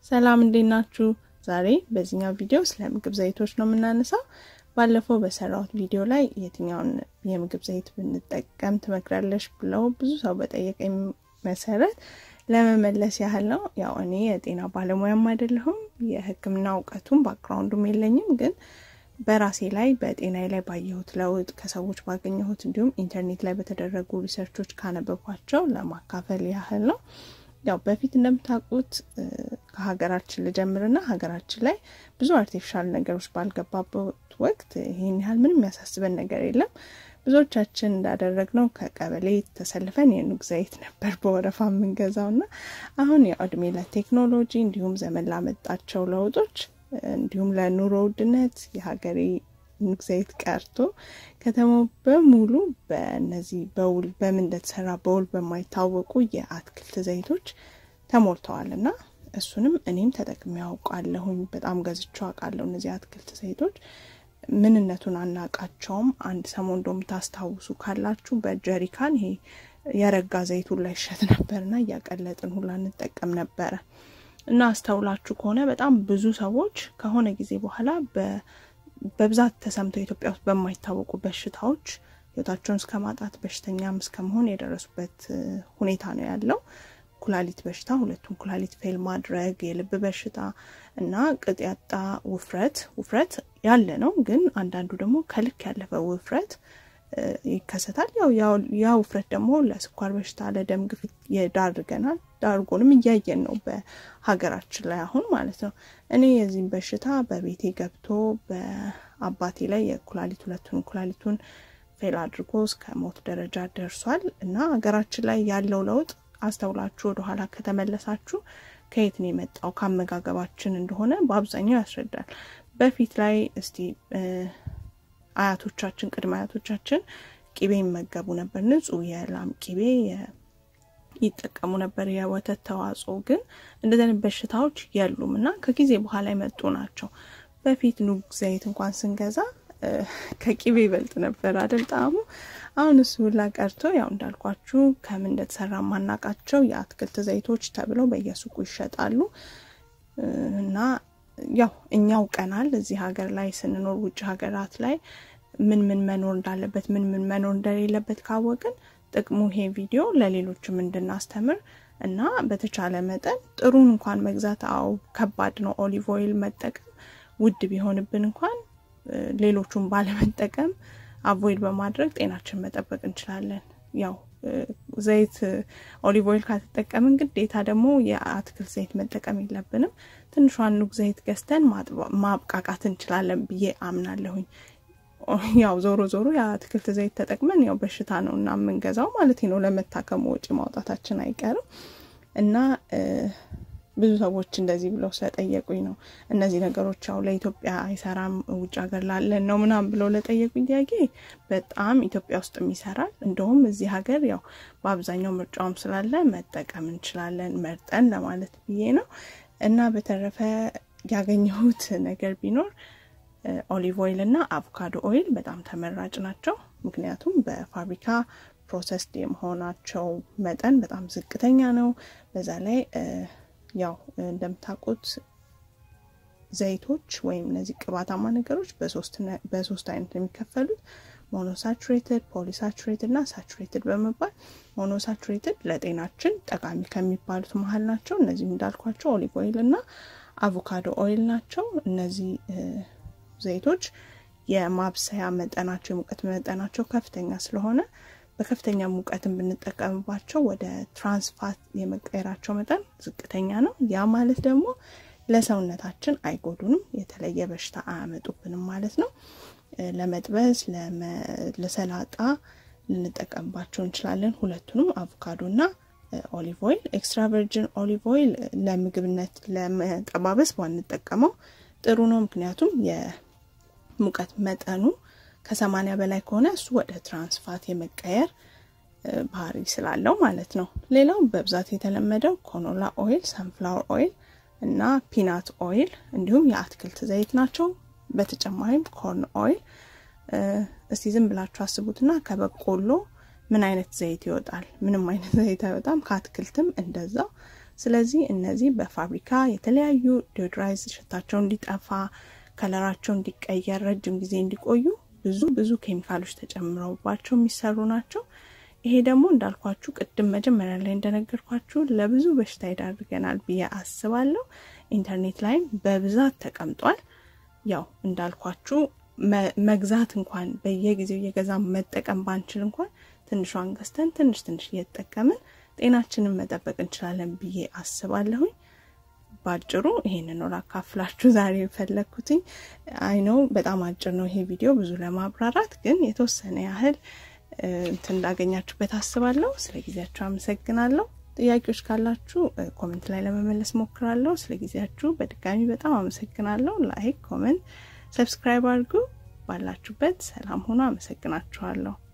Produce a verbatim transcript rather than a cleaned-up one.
ሰላም እንዴት ናችሁ? ዛሬ በዚህኛው ቪዲዮ ስለ ምግብ ዘይቶች ነው የምናነሳው። ባለፈው በሰራሁት ቪዲዮ ላይ የትኛውን የምግብ ዘይት ብንጠቀም ትመክራለሽ ብለው ብዙ ሰው በጠየቀኝ መሰረት ለመመለስ ያህል ነው። ያው እኔ የጤና ባለሙያም አይደለሁም፣ የሕክምና እውቀቱም ባክግራውንዱም የለኝም፣ ግን በራሴ ላይ በጤናዬ ላይ ባየሁት ለውጥ ከሰዎች ባገኘሁት እንዲሁም ኢንተርኔት ላይ በተደረጉ ሪሰርቾች ካነበብኳቸው ለማካፈል ያህል ነው። ያው በፊት እንደምታውቁት ከሀገራችን ልጀምርና ሀገራችን ላይ ብዙ አርቲፊሻል ነገሮች ባልገባበት ወቅት ይሄን ያህል ምንም ያሳስበን ነገር የለም። ብዙዎቻችን እንዳደረግነው ከቀበሌ ተሰልፈን የኑግ ዘይት ነበር በወረፋ የምንገዛውና አሁን ያው እድሜ ለቴክኖሎጂ እንዲሁም ዘመን ላመጣቸው ለውጦች እንዲሁም ለኑሮ ውድነት የሀገሬ ኑግ ዘይት ቀርቶ ከተማው በሙሉ በእነዚህ በውል በምን እንደተሰራ በውል በማይታወቁ የአትክልት ዘይቶች ተሞልተዋልና እሱንም እኔም ተጠቅሜ አውቃለሁኝ። በጣም ገዝቼው አውቃለሁ። እነዚህ አትክልት ዘይቶች ምንነቱን አናቃቸውም። አንድ ሰሞን እንደም ታስታውሱ ካላችሁ በጀሪካን ይሄ የረጋ ዘይቱን ላይ ሸት ነበርና ያቀለጥን ሁላ እንጠቀም ነበር እና አስተውላችሁ ከሆነ በጣም ብዙ ሰዎች ከሆነ ጊዜ በኋላ በ በብዛት ተሰምተው ኢትዮጵያ ውስጥ በማይታወቁ በሽታዎች ህይወታቸውን እስከማጣት በሽተኛም እስከመሆን የደረሱበት ሁኔታ ነው ያለው። ኩላሊት በሽታ፣ ሁለቱም ኩላሊት ፌል ማድረግ፣ የልብ በሽታ እና ቅጥ ያጣ ውፍረት ውፍረት ያለ ነው። ግን አንዳንዱ ደግሞ ከልክ ያለፈ ውፍረት ይከሰታል። ያው ያው ውፍረት ደግሞ ለስኳር በሽታ ለደም ግፊት ይዳርገናል። ዳርጎንም እያየን ነው በሀገራችን ላይ አሁን ማለት ነው። እኔ የዚህን በሽታ በቤቴ ገብቶ በአባቴ ላይ የኩላሊት ሁለቱን ኩላሊቱን ፌል አድርጎ እስከ ሞት ደረጃ ደርሷል እና ሀገራችን ላይ ያለው ለውጥ አስተውላችሁ ወደ ኋላ ከተመለሳችሁ ከየት ነው የመጣው ካመጋገባችን እንደሆነ በአብዛኛው ያስረዳል። በፊት ላይ እስቲ አያቶቻችን ቅድመ አያቶቻችን ቂቤ ይመገቡ ነበር። ንጹህ የላም ቂቤ ይጠቀሙ ነበር፣ የወተት ተዋጽኦ። ግን እንደዚህ በሽታዎች የሉምና ከጊዜ በኋላ የመጡ ናቸው። በፊት ኑግ ዘይት እንኳን ስንገዛ ከቂቤ ይበልጥ ነበር አይደል ጣዕሙ። አሁን እሱ ሁላ ቀርቶ ያው እንዳልኳችሁ ከምን እንደተሰራ ማናቃቸው የአትክልት ዘይቶች ተብለው በየሱቁ ይሸጣሉ እና ያው እኛው ቀናል እዚህ ሀገር ላይ ስንኖር ውጭ ሀገራት ላይ ምን ምን መኖር እንዳለበት ምን ምን መኖር እንደሌለበት ካወቅን ጥቅሙ ይሄ ቪዲዮ ለሌሎችም እንድናስተምር እና በተቻለ መጠን ጥሩን እንኳን መግዛት አው ከባድ ነው። ኦሊቭ ኦይል መጠቀም ውድ ቢሆንብን እንኳን ሌሎቹን ባለመጠቀም አቮይድ በማድረግ ጤናችን መጠበቅ እንችላለን። ያው ዘይት ኦሊቭ ኦይል ከተጠቀምን ግዴታ ደግሞ የአትክልት ዘይት መጠቀም የለብንም። ትንሿን ኑግ ዘይት ገዝተን ማብቃቃት እንችላለን ብዬ አምናለሁኝ። ያው ዞሮ ዞሮ የአትክልት ዘይት ተጠቅመን ያው በሽታ ነውና መንገዛው ማለት ነው ለመታከም ወጪ ማውጣታችን አይቀርም እና ብዙ ሰዎች እንደዚህ ብለው ስለጠየቁኝ ነው እነዚህ ነገሮች ያው ለኢትዮጵያ አይሰራም ውጭ ሀገር ላለን ነው ምናም ብለው ለጠየቁኝ ጥያቄ በጣም ኢትዮጵያ ውስጥ የሚሰራል። እንደውም እዚህ ሀገር ያው በአብዛኛው ምርጫውም ስላለ መጠቀም እንችላለን መርጠን ለማለት ብዬ ነው። እና በተረፈ ያገኘሁት ነገር ቢኖር ኦሊቭ ኦይል እና አቮካዶ ኦይል በጣም ተመራጭ ናቸው። ምክንያቱም በፋብሪካ ፕሮሰስድ የመሆናቸው መጠን በጣም ዝቅተኛ ነው። በዛ ላይ ያው እንደምታውቁት ዘይቶች ወይም እነዚህ ቅባታማ ነገሮች በሶስት በሶስት አይነት የሚከፈሉት ሞኖሳቹሬትድ፣ ፖሊሳቹሬትድ እና ሳቹሬትድ በመባል ሞኖሳቹሬትድ ለጤናችን ጠቃሚ ከሚባሉት መሃል ናቸው። እነዚህ እንዳልኳቸው ኦሊቭ ኦይል እና አቮካዶ ኦይል ናቸው። እነዚህ ዘይቶች የማብሰያ መጠናቸው የሙቀት መጠናቸው ከፍተኛ ስለሆነ በከፍተኛ ሙቀትን ብንጠቀምባቸው ወደ ትራንስፋት የመቀየራቸው መጠን ዝቅተኛ ነው። ያ ማለት ደግሞ ለሰውነታችን አይጎዱንም፣ የተለየ በሽታ አያመጡብንም ማለት ነው። ለመጥበስ ለሰላጣ ልንጠቀምባቸው እንችላለን ሁለቱንም አቮካዶና ኦሊቭ ኦይል። ኤክስትራ ቨርጂን ኦሊቭ ኦይል ለምግብነት ለመጠባበስ ባንጠቀመው ጥሩ ነው። ምክንያቱም የሙቀት መጠኑ ከሰማንያ በላይ ከሆነ እሱ ወደ ትራንስፋት የመቀየር ባህሪ ስላለው ማለት ነው። ሌላው በብዛት የተለመደው ኮኖላ ኦይል፣ ሰንፍላወር ኦይል እና ፒናት ኦይል እንዲሁም የአትክልት ዘይት ናቸው። በተጨማሪም ኮርን ኦይል። እስቲ ዝም ብላችሁ አስቡትና ከበቆሎ ምን አይነት ዘይት ይወጣል? ምንም አይነት ዘይት አይወጣም። ከአትክልትም እንደዛው ስለዚህ እነዚህ በፋብሪካ የተለያዩ ዲዮድራይዝ ሽታቸው እንዲጠፋ ከለራቸው እንዲቀየር ረጅም ጊዜ እንዲቆዩ ብዙ ብዙ ኬሚካሎች ተጨምረውባቸው የሚሰሩ ናቸው ይሄ ደግሞ እንዳልኳችሁ ቅድም መጀመሪያ ላይ እንደነገርኳችሁ ለብዙ በሽታ ይዳርገናል ብዬ አስባለሁ ኢንተርኔት ላይ በብዛት ተቀምጧል ያው እንዳልኳችሁ መግዛት እንኳን በየጊዜው የገዛም መጠቀም ባንችል እንኳን ትንሿን ገዝተን ትንሽ ትንሽ እየተጠቀምን ጤናችንን መጠበቅ እንችላለን ብዬ አስባለሁ ባጭሩ ይሄንን ነው ላካፍላችሁ ዛሬ ፈለኩትኝ አይ ኖ በጣም አጭር ነው ይሄ ቪዲዮ ብዙ ለማብራራት ግን የተወሰነ ያህል እንትን እንዳገኛችሁበት አስባለሁ ስለጊዜያችሁ አመሰግናለሁ ጥያቄዎች ካላችሁ ኮሜንት ላይ ለመመለስ ሞክራለሁ ስለጊዜያችሁ በድጋሚ በጣም አመሰግናለሁ ላይክ ኮሜንት ሰብስክራይብ አድርጉ ባላችሁበት ሰላም ሆኖ አመሰግናችኋለሁ